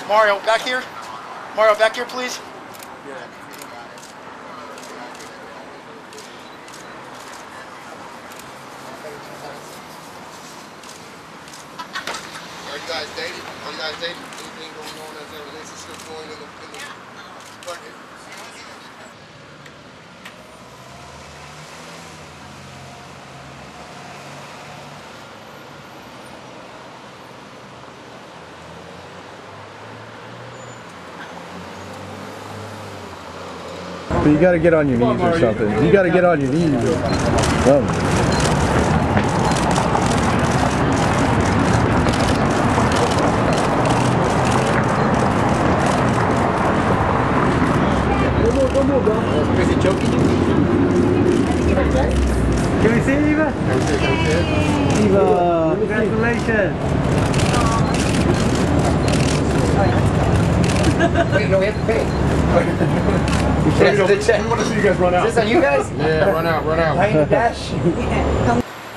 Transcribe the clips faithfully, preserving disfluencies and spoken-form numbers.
Mario, back here. Mario, back here, please. Yeah. Are you guys dating? Are you guys dating? Anything going on as a relationship going in the, in the bucket? But you gotta get on your knees or something. You gotta get on your knees. Oh. Is he joking? Can we see Eva? Eva, congratulations. Wait, no, we have to pay. Yes, we, the check. We want to see you guys run out. Is this on you guys? Yeah, run out, run out. Behind the dash. Yeah.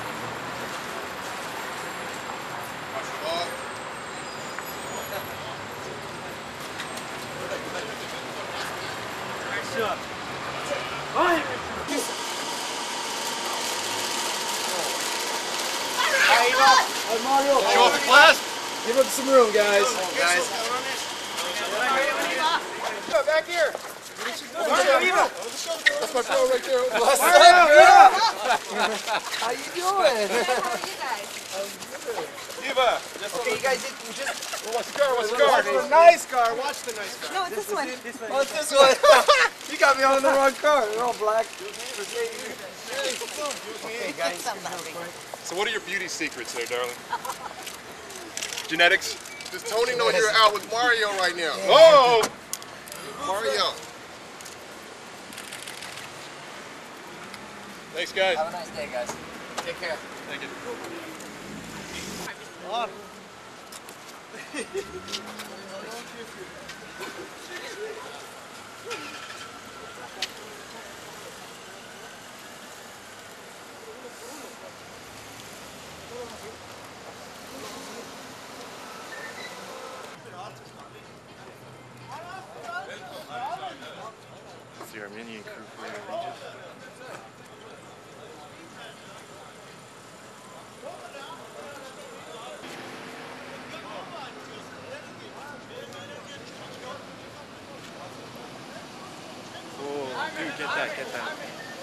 Show up in class. Give up some room, guys. Guys. Back here. Mario, that's my girl right there. What's up, girl? How you doing? How are you guys? Eva. Okay, you guys did just... Well, what's the car? What's the car? Watch the nice car. Watch the nice car. No, it's this one. Oh, it's this one. You got me on the wrong car. They're all black. Okay, guys. So what are your beauty secrets there, darling? Genetics? Does Tony know you're out with Mario right now? Oh! Mario. Thanks, guys. Have a nice day, guys. Take care. Thank you. On. It's the Armenian crew for your region. Oh, dude, get that, get that.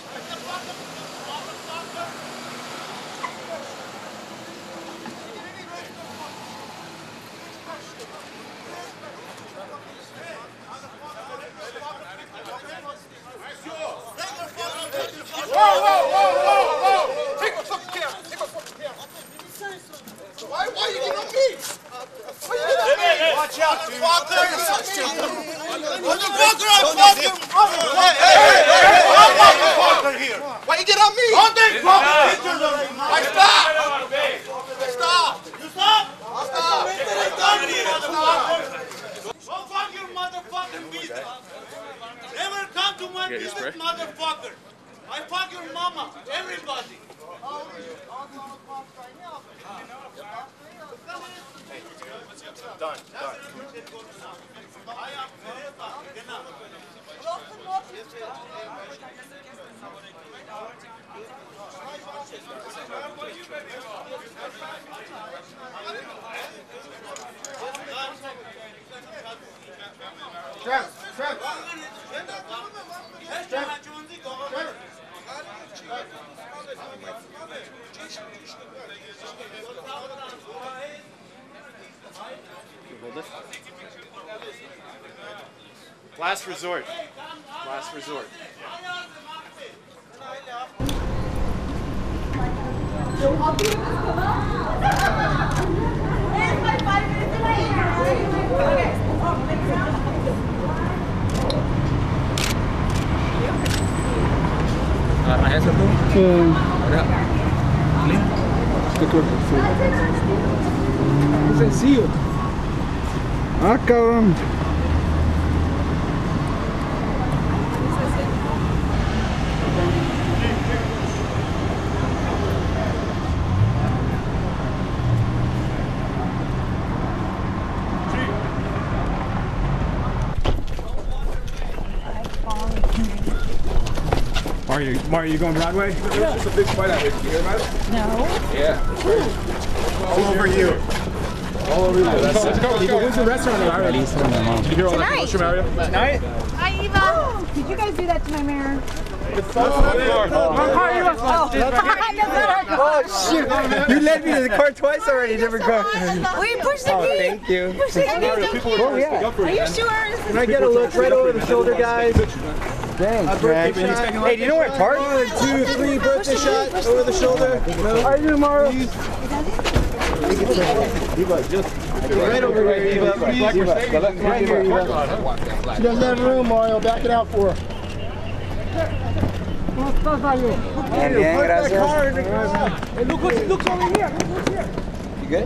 Whoa, whoa, whoa, whoa, whoa! Take my fucking camera. Take my fucking camera. Why, why you getting on me? Why you getting on me? Watch out, dude. Motherfucker, I fucked him. Hey, hey, hey, hey, I'm motherfucker here. Why you get on me? Don't take fucking pictures of me. I stop. I stop. You stop? I stop. I stop here, motherfucker. Don't fuck your motherfucking business. Never come to my business, motherfucker. I fuck your mama, everybody. Done, done. Trevor, Trevor. Last resort. Last resort. Ayah satu. Ada. Ini. Betul. Sencillo. Ah, cabrón. Mario, Mario, you going Broadway? There's just a big fight out here. Did you hear about it? No. Yeah. All over you. All over you. That's Let's go, let's go. Who's the restaurant in Ireland? Did you hear all that commotion, Mario? Tonight? Hi, Eva. Did you guys do that to my mirror? Oh, shoot. You led me to the car twice already, different car. We pushed the key. Oh, thank you. Push the key. Oh, yeah. Are you sure? Can I get a look right over the shoulder, guys? Thanks, Greg. Hey, do you know where I parked? One, two, three, birthday shot over the shoulder. How are you doing, Mario? Eva, just right over here, Eva. Please. Right here, Eva. She doesn't have room, Mario. Back it out for her. Bien, bien, gracias. Hey, look what's, look over here. Look what's here. You good?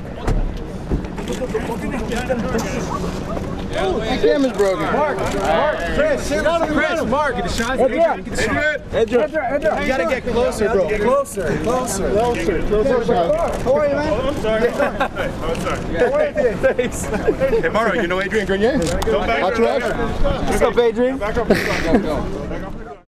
Oh, my camera's broken. Mark, Mark, Chris, sit down on the Chris, Mark, get a shot. Adrian, Adrian, Adrian, Adrian. You gotta get closer, bro. Closer, closer, closer, closer. How are you, man? I'm sorry. How are you today? Thanks. Hey, Mario, you know Adrian Grenier? Watch your action. What's up, Adrian? Back up. Back up.